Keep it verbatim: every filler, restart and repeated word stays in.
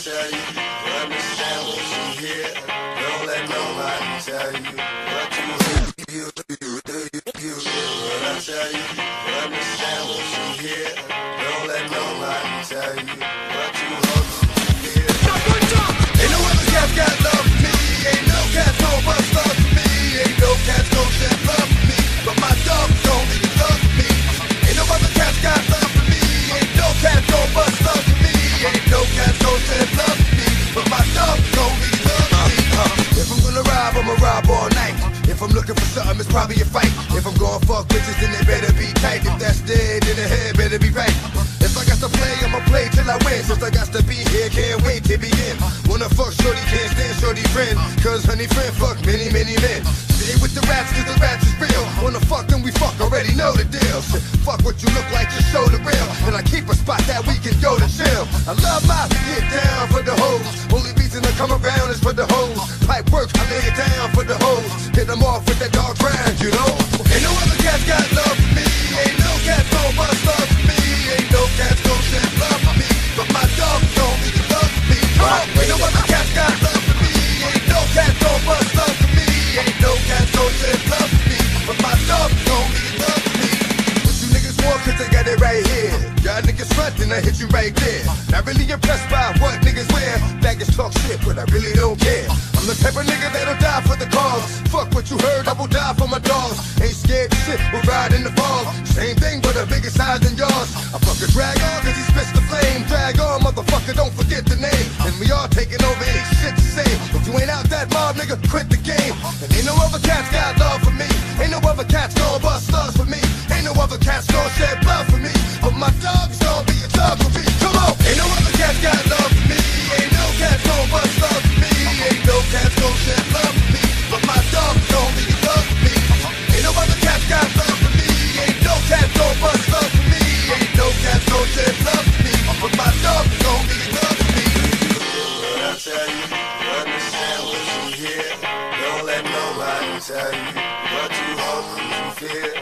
tell you, understand what you hear. Don't let nobody tell you what you hear. You, you, you, you, what I tell you, understand what you hear. Don't let nobody tell you what you hope you hear. Ain't no other cats got love for me. Ain't no cats gon' bust love for me. Ain't no cats gon' shed love for me. But my dog's gon' be love for me. Ain't no other cats got love for me. Ain't no cats gon' bust love for me. Ain't no cats gon' shed love for me. But my dog's gon' be love for me. Uh, if I'm gonna rob, I'ma rob all night. If I'm looking for something, it's probably a fight. If I'm going fuck bitches, then they better be tight. If that's dead, then the head better be right. If I got to play, I'ma play till I win. Since I got to be here, can't wait to begin. Wanna fuck shorty, can't stand shorty friend. Cause honey friend fuck many, many men. Stay with the rats, cause the rats is real. Wanna fuck, then we fuck, already know the deal. Shit, fuck what you look like, just show the real. And I keep a spot that we can go to chill. I love my get down for the hoes. Only reason I come around is for the hoes. Pipe work, I lay it down for the hoes. Hit them off with that dog brand, you know. Ain't no other cats got love for me. Ain't no cats gon' bust love for me. Ain't no cats gon' shed love for me. But my dog gon' be love for me. Come on, ain't no other cats got love for me. Ain't no cats gon' bust love for me. Ain't no cats gon' shed love for me. But my dog gon' be love for me. What you niggas want, cause I got it right here. Y'all niggas front, then I hit you right there. Not really impressed by what niggas wear. Baggage talk shit, but I really don't care. I'm the type of nigga that'll die for the cause. Fuck what you heard, I will die for my dogs. Ain't scared of shit, we'll ride in the fog. Same thing, but a bigger size than yours. I fucking drag on, cause he spits the flame. Drag on, motherfucker, don't forget the name. And we all taking over, ain't shit to say. If you ain't out that mob, nigga, quit the game. And ain't no other cats got love for me. Ain't no other cats gon' bust slugs for me. Ain't no other cats gon' shed blood for me. But my dog's gon' be a thug for me. Come on! Ain't no other cats got love for me. Ain't no cats gon' bust slugs for me. Ain't no cats gon' shed blood for me. But my dog's gon' be a thug for me. Ain't no other cats got love for me. Ain't no cats gon' bust slugs for me. Ain't no cats gon' shed blood for me. But my dog's gon' be a thug for me. What I tell you, understand what you hear. Don't let nobody tell you what you hope you feel.